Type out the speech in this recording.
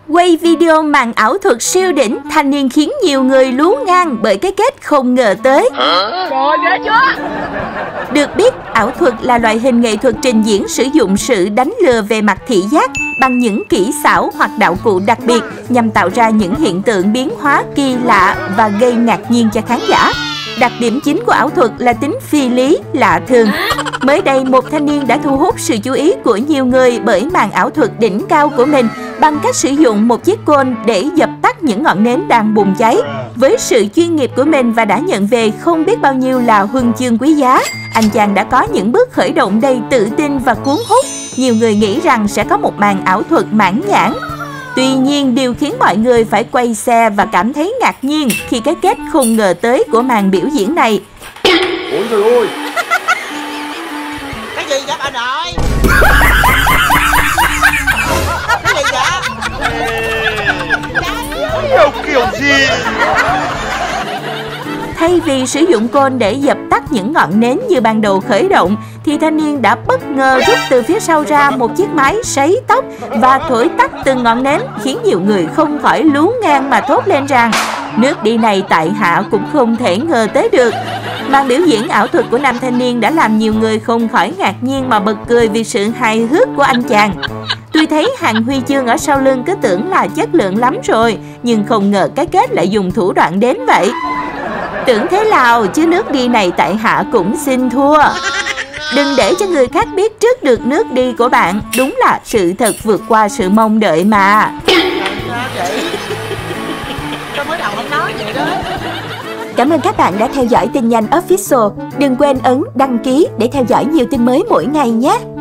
Quay video màn ảo thuật siêu đỉnh, thanh niên khiến nhiều người lú ngang bởi cái kết không ngờ tới. Trời ghê chưa? Được biết, ảo thuật là loại hình nghệ thuật trình diễn sử dụng sự đánh lừa về mặt thị giác bằng những kỹ xảo hoặc đạo cụ đặc biệt nhằm tạo ra những hiện tượng biến hóa kỳ lạ và gây ngạc nhiên cho khán giả. Đặc điểm chính của ảo thuật là tính phi lý, lạ thường. Mới đây, một thanh niên đã thu hút sự chú ý của nhiều người bởi màn ảo thuật đỉnh cao của mình bằng cách sử dụng một chiếc côn để dập tắt những ngọn nến đang bùng cháy. Với sự chuyên nghiệp của mình và đã nhận về không biết bao nhiêu là huân chương quý giá, anh chàng đã có những bước khởi động đầy tự tin và cuốn hút. Nhiều người nghĩ rằng sẽ có một màn ảo thuật mãn nhãn. Tuy nhiên, điều khiến mọi người phải quay xe và cảm thấy ngạc nhiên khi cái kết không ngờ tới của màn biểu diễn này. Ôi trời ơi! Cái gì vậy bà nội? Cái gì vậy? Nhiều kiểu gì? Thay vì sử dụng côn để dập tắt những ngọn nến như ban đầu khởi động, thì thanh niên đã bất ngờ rút từ phía sau ra một chiếc máy sấy tóc và thổi tắt từng ngọn nến, khiến nhiều người không khỏi lú ngang mà thốt lên rằng nước đi này tại hạ cũng không thể ngờ tới được. Màn biểu diễn ảo thuật của nam thanh niên đã làm nhiều người không khỏi ngạc nhiên mà bật cười vì sự hài hước của anh chàng. Tuy thấy hàng huy chương ở sau lưng cứ tưởng là chất lượng lắm rồi, nhưng không ngờ cái kết lại dùng thủ đoạn đến vậy. Tưởng thế nào chứ nước đi này tại hạ cũng xin thua. Đừng để cho người khác biết trước được nước đi của bạn. Đúng là sự thật vượt qua sự mong đợi mà. Tôi mới đầu không nói vậy đó. Cảm ơn các bạn đã theo dõi tin nhanh official. Đừng quên ấn đăng ký để theo dõi nhiều tin mới mỗi ngày nhé.